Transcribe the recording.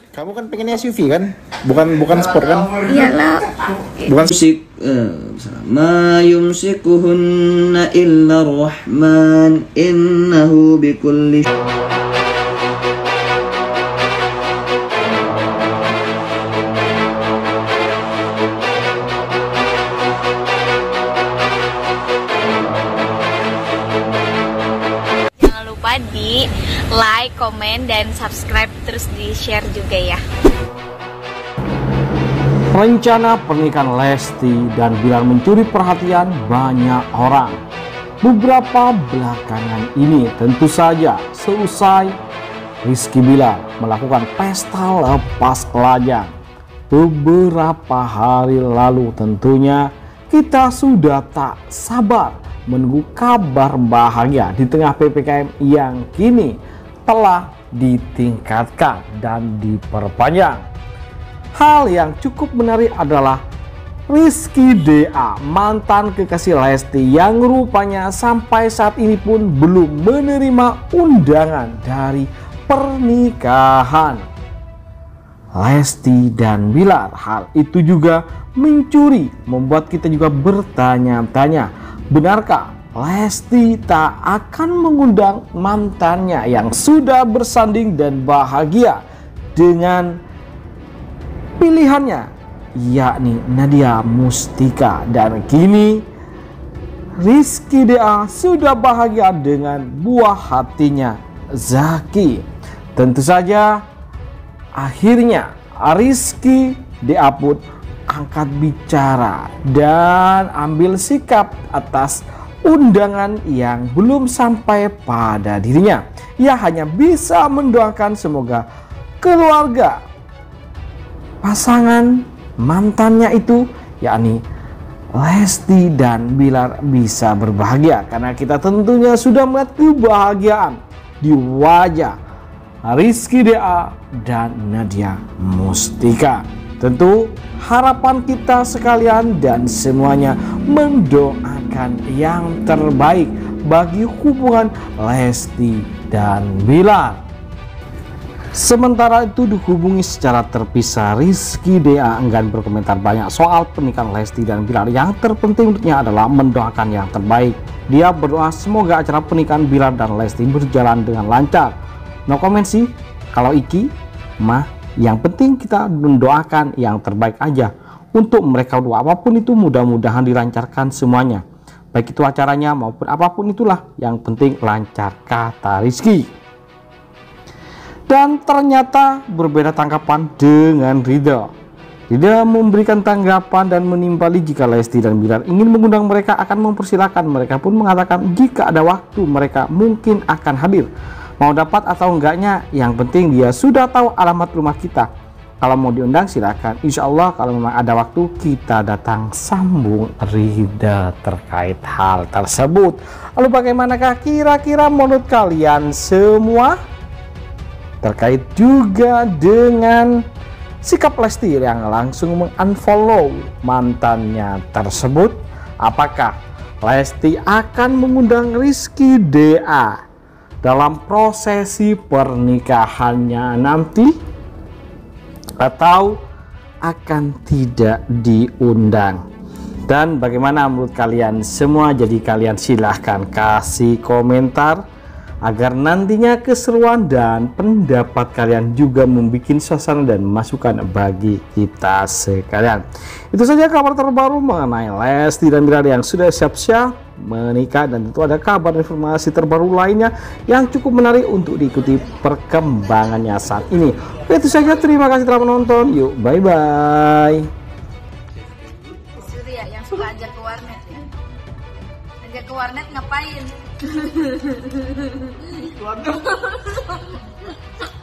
Kamu kan pengen SUV kan? Bukan sport kan? Iyalah. Bukan ma yumsikuhunna illa rahman innahu bikulli. Jangan lupa di like, komen, dan subscribe, terus di share juga ya. Rencana pernikahan Lesti dan Bilar mencuri perhatian banyak orang. Beberapa belakangan ini tentu saja seusai Rizky Bilar melakukan pesta lepas lajang. Beberapa hari lalu tentunya kita sudah tak sabar menunggu kabar bahagia di tengah PPKM yang kini telah ditingkatkan dan diperpanjang. Hal yang cukup menarik adalah Rizky DA, mantan kekasih Lesti yang rupanya sampai saat ini pun belum menerima undangan dari pernikahan Lesti dan Bilar. Hal itu juga membuat kita juga bertanya-tanya, benarkah Lesti tak akan mengundang mantannya yang sudah bersanding dan bahagia dengan pilihannya, yakni Nadia Mustika, dan kini Rizky DA sudah bahagia dengan buah hatinya Zaki. Tentu saja akhirnya Rizky DA pun angkat bicara dan ambil sikap atas undangan yang belum sampai pada dirinya. Ia hanya bisa mendoakan semoga keluarga pasangan mantannya itu, yakni Lesti dan Bilar, bisa berbahagia, karena kita tentunya sudah melihat kebahagiaan di wajah Rizky DA dan Nadia Mustika. Tentu harapan kita sekalian dan semuanya mendoakan yang terbaik bagi hubungan Lesti dan Bilar. Sementara itu dihubungi secara terpisah, Rizky DA enggan berkomentar banyak soal pernikahan Lesti dan Bilar. Yang terpenting untuknya adalah mendoakan yang terbaik. Dia berdoa semoga acara pernikahan Bilar dan Lesti berjalan dengan lancar. No comment sih kalau iki mah, yang penting kita mendoakan yang terbaik aja untuk mereka berdua. Apapun itu mudah-mudahan dilancarkan semuanya, baik itu acaranya maupun apapun itulah, yang penting lancar, kata Rizky. Dan ternyata berbeda tanggapan dengan Ridho. Ridho memberikan tanggapan dan menimpali jika Lesti dan Bilar ingin mengundang mereka akan mempersilahkan. Mereka pun mengatakan jika ada waktu mereka mungkin akan hadir. Mau dapat atau enggaknya, yang penting dia sudah tahu alamat rumah kita. Kalau mau diundang silakan. Insya Allah kalau memang ada waktu kita datang, sambung Ridho terkait hal tersebut. Lalu bagaimanakah kira-kira menurut kalian semua? Terkait juga dengan sikap Lesti yang langsung mengunfollow mantannya tersebut, apakah Lesti akan mengundang Rizky DA dalam prosesi pernikahannya nanti, atau akan tidak diundang? Dan bagaimana menurut kalian semua? Jadi kalian silahkan kasih komentar agar nantinya keseruan dan pendapat kalian juga membuat suasana dan masukan bagi kita sekalian. Itu saja kabar terbaru mengenai Lesti dan Bilar yang sudah siap-siap menikah, dan tentu ada kabar informasi terbaru lainnya yang cukup menarik untuk diikuti perkembangannya saat ini. Itu saja, terima kasih telah menonton. Yuk, bye-bye. Surya yang suka ajak ke warnet ya. Ajak ke warnet ngapain? Waduh.